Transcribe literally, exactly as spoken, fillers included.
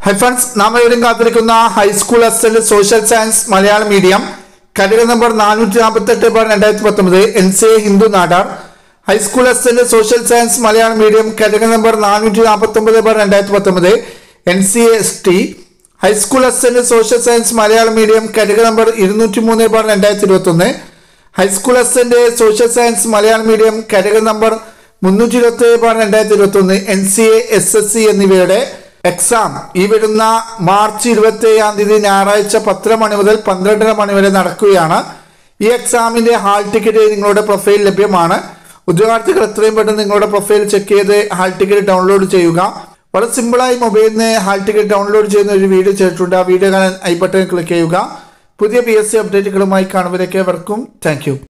Hi friends, നാം എവരും കാത്തിരിക്കുന്ന high school assistant social science Malayalam medium category number നാനൂറ്റി നാൽപ്പത്തി എട്ട് ബാർ രണ്ടായിരത്തി പത്തൊമ്പത് N C A Hindu Nadar. High school assistant social science Malayalam medium category number നാനൂറ്റി നാൽപ്പത്തി ഒമ്പത് ബാർ രണ്ടായിരത്തി പത്തൊമ്പത് N C A S T. High school assistant social science Malayalam medium category number ഇരുന്നൂറ്റി മൂന്ന് ബാർ രണ്ടായിരത്തി ഇരുപത്തി ഒന്ന്. High school assistant social science Malayalam medium category number മുന്നൂറ്റി ഇരുപത്തി ഏഴ് ബാർ രണ്ടായിരത്തി ഇരുപത്തി ഒന്ന് N C A S S C എന്നിവയുടെ എക്സാം ഈ വരുന്ന മാർച്ച് ഇരുപത്തി ഏഴാം തീയതി ഞായറാഴ്ച പത്തര മണി മുതൽ പന്ത്രണ്ടര മണി വരെ നടക്കുകയാണ്. ഈ എക്സാമിന്റെ ഹാൾ ടിക്കറ്റ് നിങ്ങളുടെ പ്രൊഫൈൽ ലഭ്യമാണ്. ഉദ്യോഗാർത്ഥികൾ എത്രയും പെട്ടെന്ന് നിങ്ങളുടെ പ്രൊഫൈൽ ചെക്ക് ചെയ്ത് ഹാൾ ടിക്കറ്റ് ഡൗൺലോഡ് ചെയ്യുക. വളരെ സിമ്പിളായി മൊബൈലിൽ നിന്ന് ഹാൾ ടിക്കറ്റ് ഡൗൺലോഡ് ചെയ്യുന്ന ഒരു വീഡിയോ ചെയ്തിട്ടുണ്ട്. ആ വീഡിയോ കാണാൻ ഐ ബട്ടൺ ക്ലിക്ക് ചെയ്യുക. പുതിയ പി എസ് സി അപ്ഡേറ്റുകളുമായി കാണുന്നവരേക്ക് വർക്കും താങ്ക് യു.